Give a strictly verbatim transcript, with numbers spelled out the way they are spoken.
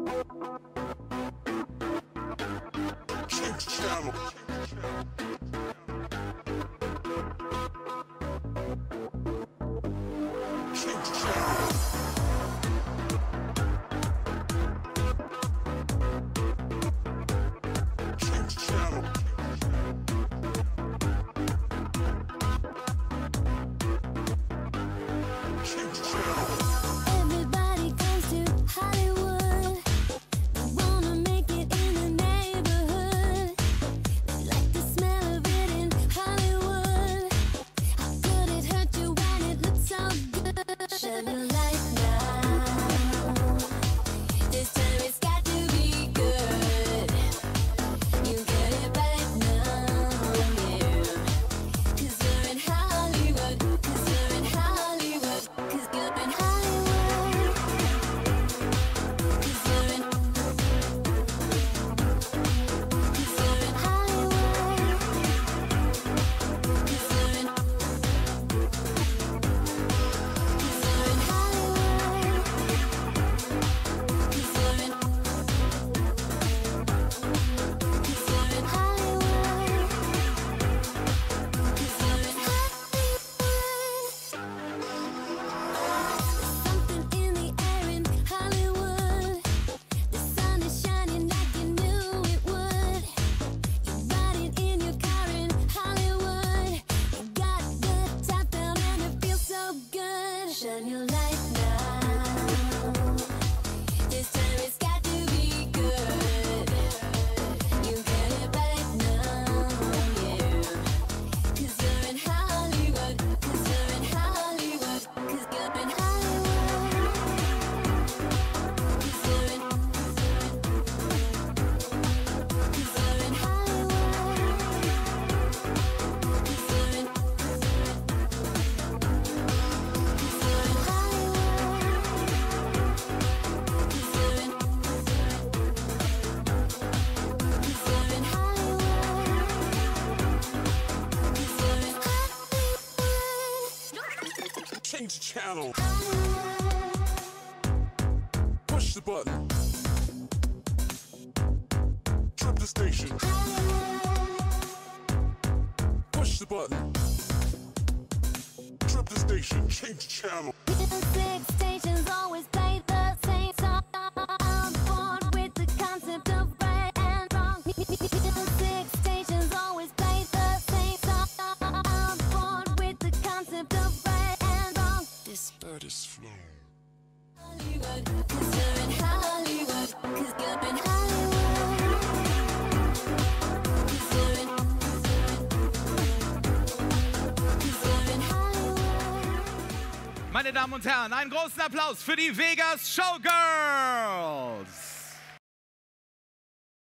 Change channel. Change channel. Change channel. Change channel. Everybody comes to Hollywood. They wanna make it in the neighborhood. They like the smell of it in Hollywood. How could it hurt you when it looks so good? Shine your light now. This time it's got to be good. You get it right now, yeah. 'Cause you're in Hollywood. 'Cause you're in Hollywood. 'Cause you're in Hollywood. 'Cause you're in. 'Cause you're in Hollywood. 'Cause you're in. 'Cause you're in Hollywood. 'Cause you're in. 'Cause you're in Hollywood. 'Cause you're in Hollywood. Something in the air in Hollywood. The sun is shining like you knew it would. You're riding in your car in Hollywood. You got the top down and it feels so good. Shine your light now. This time it's got to be good. You get it right now, yeah. 'Cause you're in Hollywood. 'Cause you're in Hollywood. 'Cause you're in Hollywood. 'Cause you're in. 'Cause you're in. 'Cause you're in Change channel. Push the button. Trip the station. Push the button. Trip the station. Change channel. Music stations always play the same song. I'm bored with the concept of right and wrong. Music stations always play the same song. I'm bored with the concept of right and wrong. This bird is flown. Hollywood, 'cause you're in Hollywood. 'Cause you're in Hollywood. 'Cause you're in. 'Cause you're in Hollywood. Meine Damen und Herren, einen großen Applaus für die Vegas Showgirls!